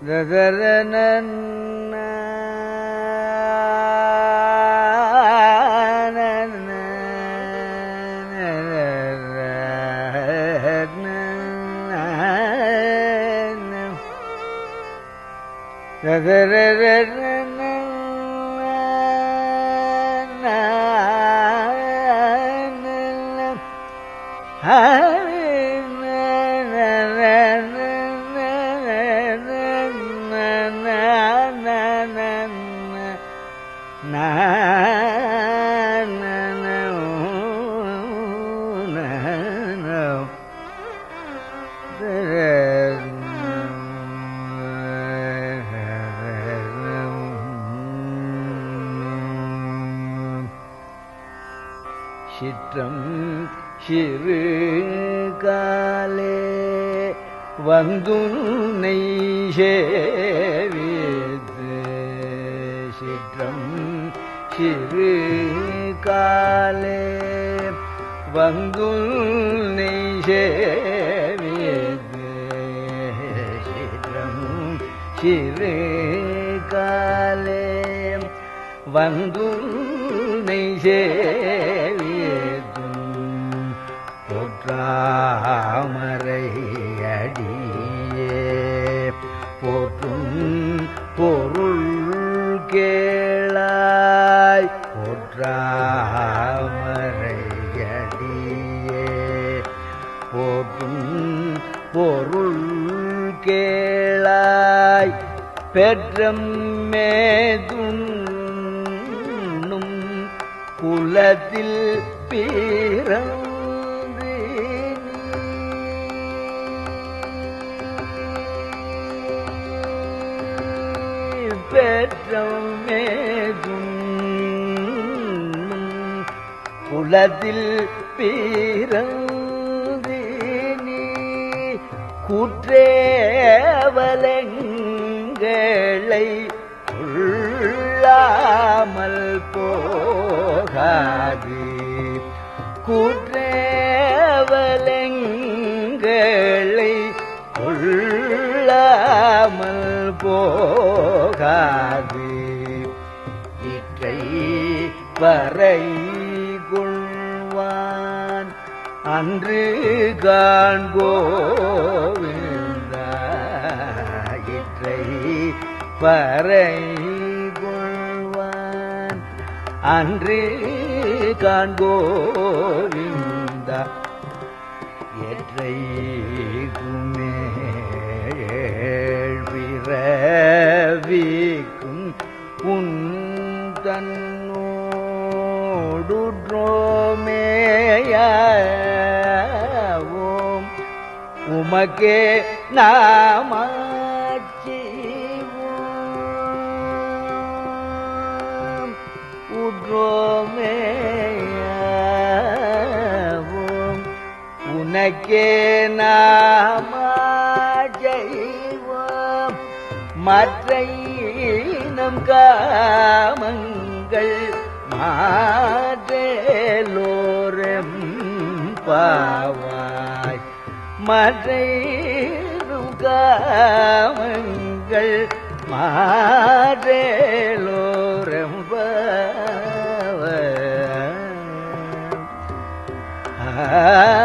சிற்றம் சிறு காலே வந்துனை சேவித்து சிற்றம் சிறு காலே வந்துனை சேவித்து சிற்றம் சிறு காலே வந்துனை சேவித்தும் போற்றாமரை அடியே போற்றும் பொருள் கேளாய் போற்றாமரை அடியே போற்றும் பொருள் கேளாய் பெற்றம் மேதுண்ணும் குலத்தில் பிறந்து பெற்றம் மேதுண்ணும் குலத்தில் பிறந்து நீ கூற்றேவலங்களை உள்ளாமல் போகாது கூற்றேவலங்களை உள்ளாமல் போகாது இற்றை வரை கொள்வான் அன்று காண்கோவிந்தா இற்றை பறை கொள்வான் அன்று காண்கோவிந்தா எற்றை பிறவிக்கும் உன் தன்னோடுற்றோமேயாவோம் உமக்கே நாமச்சிவோம் உற்றோமேயாவோம் உனக்கே நாமச்சிவோம் மற்ற நம் காமங்கள் மாற்றேலோரம் பாவாய் மற்றம் காமங்கள் மாற்றேலோரம் பாவாய்